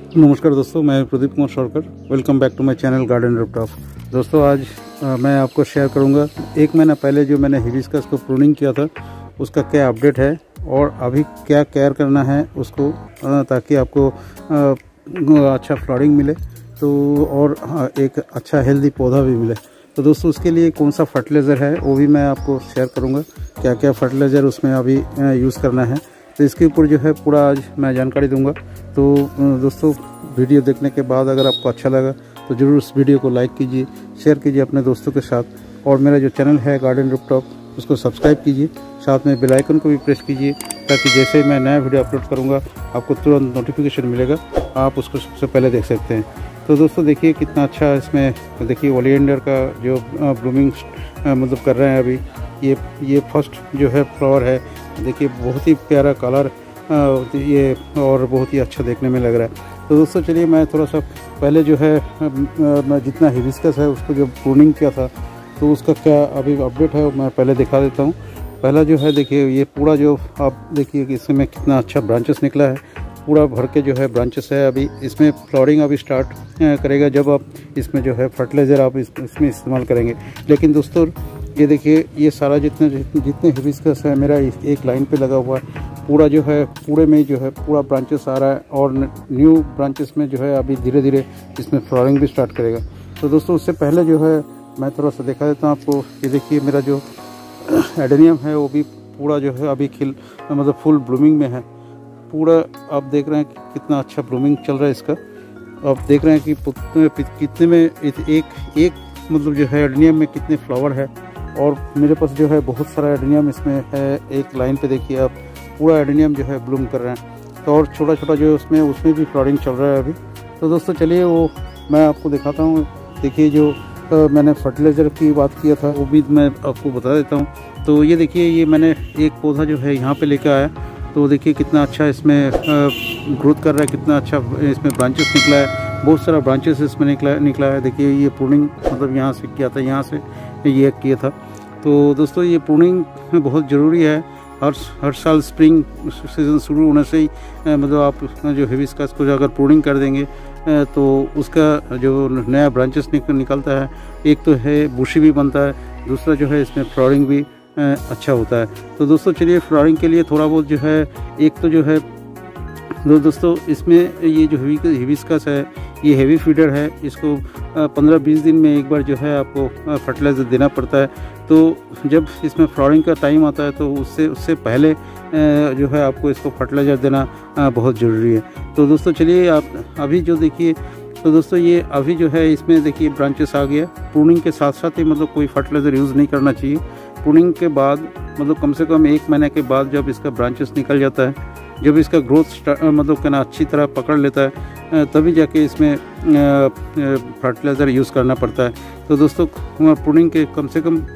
नमस्कार दोस्तों, मैं Pradeep Kumar Shaurkar. Welcome back to my channel garden rooftop. दोस्तों आज मैं आपको शेयर करूंगा 1 महीना पहले जो मैंने हिबिस्कस को प्रूनिंग किया था उसका क्या अपडेट है और अभी क्या केयर करना है उसको, ताकि आपको अच्छा फ्लावरिंग मिले तो और एक अच्छा हेल्दी पौधा भी मिले। तो दोस्तों उसके लिए कौन सा फर्टिलाइज़र है वो भी मैं आपको शेयर करूँगा, क्या क्या फर्टिलाइज़र उसमें अभी यूज़ करना है। तो इसके ऊपर जो है पूरा आज मैं जानकारी दूंगा। तो दोस्तों वीडियो देखने के बाद अगर आपको अच्छा लगा तो ज़रूर उस वीडियो को लाइक कीजिए, शेयर कीजिए अपने दोस्तों के साथ, और मेरा जो चैनल है गार्डन रूफटॉप उसको सब्सक्राइब कीजिए, साथ में बेल आइकन को भी प्रेस कीजिए ताकि जैसे मैं नया वीडियो अपलोड करूंगा आपको तुरंत नोटिफिकेशन मिलेगा, आप उसको सबसे पहले देख सकते हैं। तो दोस्तों देखिए कितना अच्छा इसमें, देखिए ओलिएंडर का जो ब्लूमिंग मतलब कर रहे हैं अभी, ये फर्स्ट जो है फ्लावर है। देखिए बहुत ही प्यारा कलर ये और बहुत ही अच्छा देखने में लग रहा है। तो दोस्तों चलिए मैं थोड़ा सा पहले जो है मैं जितना हिबिस्कस है उसको जो प्रूनिंग किया था तो उसका क्या अभी अपडेट है मैं पहले दिखा देता हूँ। पहला जो है देखिए ये पूरा जो आप देखिए कि इसमें कितना अच्छा ब्रांचेस निकला है, पूरा भर के जो है ब्रांचेस है। अभी इसमें फ्लावरिंग अभी स्टार्ट करेगा जब आप इसमें जो है फर्टिलाइज़र आप इसमें इस्तेमाल करेंगे। लेकिन दोस्तों ये देखिए ये सारा जितने हिबिस्कस है मेरा एक लाइन पे लगा हुआ है, पूरा जो है पूरे में जो है पूरा ब्रांचेस आ रहा है और न्यू ब्रांचेस में जो है अभी धीरे धीरे इसमें फ्लावरिंग भी स्टार्ट करेगा। तो दोस्तों उससे पहले जो है मैं थोड़ा सा दिखा देता हूँ आपको। ये देखिए मेरा जो एडेनियम है वो भी पूरा जो है अभी मतलब फुल ब्लूमिंग में है। पूरा आप देख रहे हैं कि कितना अच्छा ब्लूमिंग चल रहा है इसका। आप देख रहे हैं कि कितने में एक मतलब जो है एडेनियम में कितने फ्लावर है, और मेरे पास जो है बहुत सारा एडेनियम इसमें है। एक लाइन पे देखिए आप पूरा एडेनियम जो है ब्लूम कर रहे हैं, तो और छोटा छोटा जो है उसमें भी फ्लावरिंग चल रहा है अभी। तो दोस्तों चलिए वो मैं आपको दिखाता हूँ। देखिए जो मैंने फर्टिलाइज़र की बात किया था वो भी मैं आपको बता देता हूँ। तो ये देखिए ये मैंने एक पौधा जो है यहाँ पे लेकर आया, तो देखिए कितना अच्छा इसमें ग्रोथ कर रहा है, कितना अच्छा इसमें ब्रांचेस निकला है, बहुत सारा ब्रांचेस इसमें निकला है। देखिए ये प्रूनिंग मतलब यहाँ से किया था, यहाँ से ये किया था। तो दोस्तों ये प्रूनिंग बहुत ज़रूरी है। हर साल स्प्रिंग सीज़न शुरू होने से ही मतलब आप जो हिबिस्कस को अगर प्रूनिंग कर देंगे तो उसका जो नया ब्रांचेस निकलता है, एक तो है बुशी भी बनता है, दूसरा जो है इसमें फ्लावरिंग भी अच्छा होता है। तो दोस्तों चलिए फ्लावरिंग के लिए थोड़ा बहुत जो है एक तो जो है दोस्तों इसमें ये जो हिबिस्कस है ये हेवी फीडर है, इसको 15-20 दिन में एक बार जो है आपको फर्टिलाइज़र देना पड़ता है। तो जब इसमें फ्लावरिंग का टाइम आता है तो उससे पहले जो है आपको इसको फर्टिलाइज़र देना बहुत ज़रूरी है। तो दोस्तों चलिए आप अभी जो देखिए, तो दोस्तों ये अभी जो है इसमें देखिए ब्रांचेस आ गया। प्रूनिंग के साथ साथ ही मतलब कोई फर्टिलाइज़र यूज़ नहीं करना चाहिए। प्रूनिंग के बाद मतलब कम से कम 1 महीने के बाद जब इसका ब्रांचेस निकल जाता है, जब इसका ग्रोथ मतलब कहना अच्छी तरह पकड़ लेता है, तभी जाके इसमें फर्टिलाइज़र यूज़ करना पड़ता है। तो दोस्तों प्रूनिंग के कम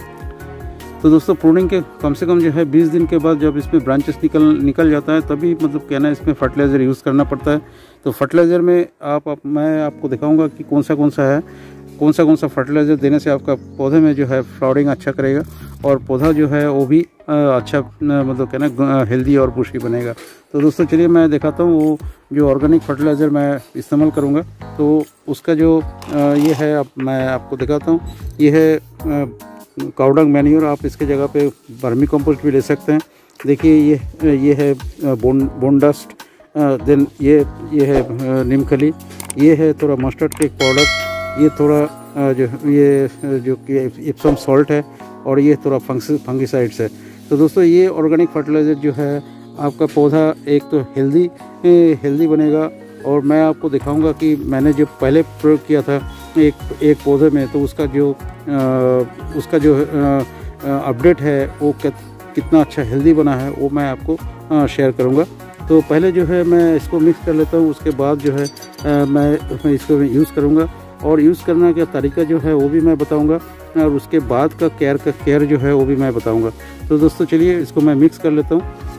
से कम जो है 20 दिन के बाद जब इसमें ब्रांचेस निकल जाता है तभी मतलब कहना इसमें फर्टिलाइज़र यूज़ करना पड़ता है। तो फर्टिलाइज़र में मैं आपको दिखाऊंगा कि कौन सा फर्टिलाइज़र देने से आपका पौधे में जो है फ्लावरिंग अच्छा करेगा और पौधा जो है वो भी अच्छा मतलब कहना हेल्दी और बुशी बनेगा। तो दोस्तों चलिए मैं दिखाता हूँ वो जो ऑर्गेनिक फर्टिलाइज़र मैं इस्तेमाल करूँगा। तो उसका जो ये है मैं आपको दिखाता हूँ। ये है काउडंग मैन्योर, आप इसके जगह पे वर्मी कंपोस्ट भी ले सकते हैं। देखिए ये है बोन डस्ट, देन ये है नीमखली, ये है थोड़ा मस्टर्ड केक पाउडर, ये थोड़ा जो कि इप्सम सॉल्ट है, और ये थोड़ा फंगिसाइड्स है। तो दोस्तों ये ऑर्गेनिक फर्टिलाइज़र जो है आपका पौधा एक तो हेल्दी बनेगा, और मैं आपको दिखाऊंगा कि मैंने जो पहले प्रयोग किया था एक पौधे में, तो उसका जो अपडेट है वो कितना अच्छा हेल्दी बना है वो मैं आपको शेयर करूंगा। तो पहले जो है मैं इसको मिक्स कर लेता हूँ, उसके बाद जो है मैं इसको यूज़ करूँगा, और यूज़ करने का तरीका जो है वो भी मैं बताऊँगा, और उसके बाद का केयर जो है वो भी मैं बताऊँगा। तो दोस्तों चलिए इसको मैं मिक्स कर लेता हूँ।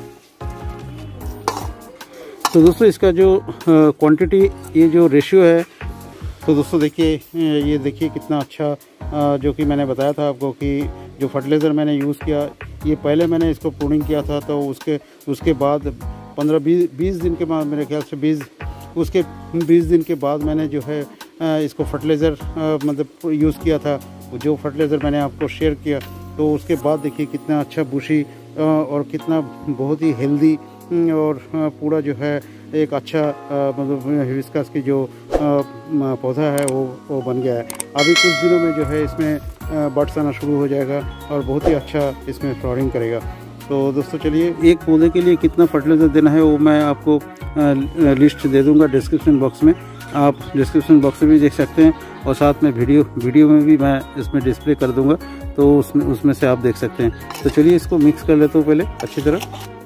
तो दोस्तों इसका जो क्वांटिटी ये जो रेशियो है, तो दोस्तों देखिए ये देखिए कितना अच्छा जो कि मैंने बताया था आपको कि जो फर्टिलाइज़र मैंने यूज़ किया, ये पहले मैंने इसको प्रूनिंग किया था, तो उसके बाद 15-20 दिन के बाद मेरे ख्याल से उसके 20 दिन के बाद मैंने जो है इसको फर्टिलाइज़र मतलब यूज़ किया था, जो फर्टिलाइज़र मैंने आपको शेयर किया। तो उसके बाद देखिए कितना अच्छा बुशी और कितना बहुत ही हेल्दी और पूरा जो है एक अच्छा मतलब हिबिस्कस की जो पौधा है वो बन गया है। अभी कुछ दिनों में जो है इसमें बड्स आना शुरू हो जाएगा और बहुत ही अच्छा इसमें फ्लावरिंग करेगा। तो दोस्तों चलिए, एक पौधे के लिए कितना फर्टिलाइज़र देना है वो मैं आपको लिस्ट दे दूंगा डिस्क्रिप्शन बॉक्स में। आप डिस्क्रिप्शन बॉक्स में भी देख सकते हैं और साथ में वीडियो में भी मैं इसमें डिस्प्ले कर दूंगा, तो उसमें से आप देख सकते हैं। तो चलिए इसको मिक्स कर लेता हूँ पहले अच्छी तरह।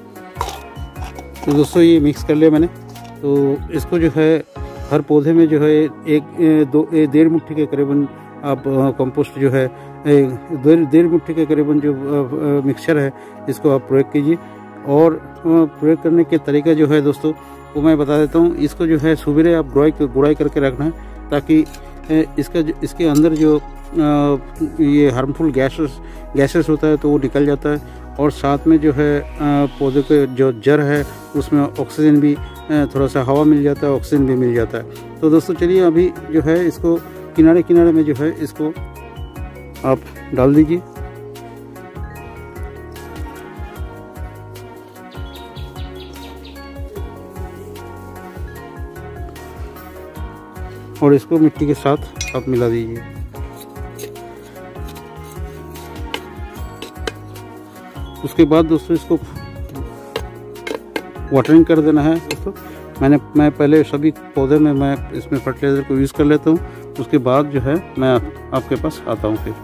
तो दोस्तों ये मिक्स कर लिया मैंने। तो इसको जो है हर पौधे में जो है 1.5 मुट्ठी के करीबन आप कंपोस्ट जो है 1.5 मुट्ठी के करीबन जो मिक्सचर है इसको आप प्रयोग कीजिए। और प्रयोग करने के तरीका जो है दोस्तों वो मैं बता देता हूँ। इसको जो है सुबह आप गुड़ाई करके रखना है, ताकि इसके अंदर जो ये हार्मफुल गैसेस होता है तो वो निकल जाता है। और साथ में जो है पौधे के जो जड़ है उसमें ऑक्सीजन भी थोड़ा सा हवा मिल जाता है, ऑक्सीजन भी मिल जाता है। तो दोस्तों चलिए अभी जो है इसको किनारे में जो है इसको आप डाल दीजिए। और इसको मिट्टी के साथ आप मिला दीजिए। उसके बाद दोस्तों इसको वाटरिंग कर देना है। दोस्तों मैं पहले सभी पौधे में मैं इसमें फर्टिलाइज़र को यूज़ कर लेता हूँ, उसके बाद जो है मैं आपके पास आता हूँ फिर।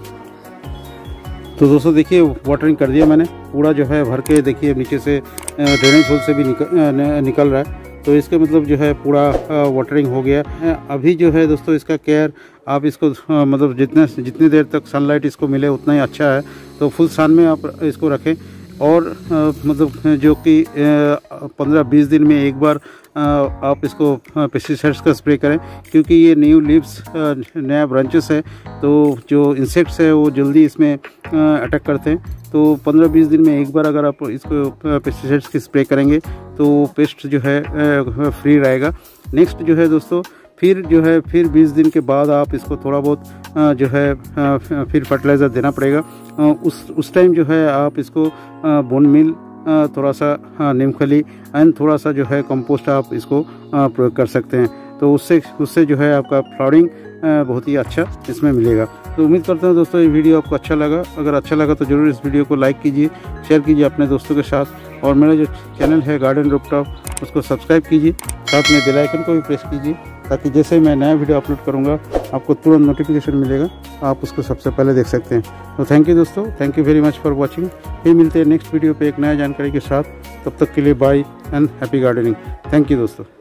तो दोस्तों देखिए वाटरिंग कर दिया मैंने पूरा जो है भर के। देखिए नीचे से ड्रेनेज होल से भी निकल रहा है, तो इसका मतलब जो है पूरा वाटरिंग हो गया। अभी जो है दोस्तों इसका केयर आप इसको मतलब जितनी देर तक सनलाइट इसको मिले उतना ही अच्छा है। तो फुल सन में आप इसको रखें और मतलब जो कि 15-20 दिन में एक बार आप इसको पेस्टिसाइड्स का स्प्रे करें, क्योंकि ये न्यू लीव्स नया ब्रांचेस है, तो जो इंसेक्ट्स है वो जल्दी इसमें अटैक करते हैं। तो 15-20 दिन में एक बार अगर आप इसको पेस्टिसाइड्स की स्प्रे करेंगे तो पेस्ट जो है फ्री रहेगा। नेक्स्ट जो है दोस्तों फिर 20 दिन के बाद आप इसको थोड़ा बहुत जो है फिर फर्टिलाइज़र देना पड़ेगा। उस टाइम जो है आप इसको बोन मील, थोड़ा सा नीमखली एंड थोड़ा सा जो है कंपोस्ट आप इसको प्रयोग कर सकते हैं। तो उससे जो है आपका फ्लावरिंग बहुत ही अच्छा इसमें मिलेगा। तो उम्मीद करता हूँ दोस्तों ये वीडियो आपको अच्छा लगा। अगर अच्छा लगा तो ज़रूर इस वीडियो को लाइक कीजिए, शेयर कीजिए अपने दोस्तों के साथ, और मेरा जो चैनल है गार्डन रूफटॉप उसको सब्सक्राइब कीजिए, साथ में बेल आइकन को भी प्रेस कीजिए, ताकि जैसे मैं नया वीडियो अपलोड करूँगा आपको तुरंत नोटिफिकेशन मिलेगा, आप उसको सबसे पहले देख सकते हैं। तो थैंक यू दोस्तों, thank you very much for watching. फिर मिलते हैं नेक्स्ट वीडियो पे एक नया जानकारी के साथ। तब तक के लिए bye and happy gardening. Thank you दोस्तों।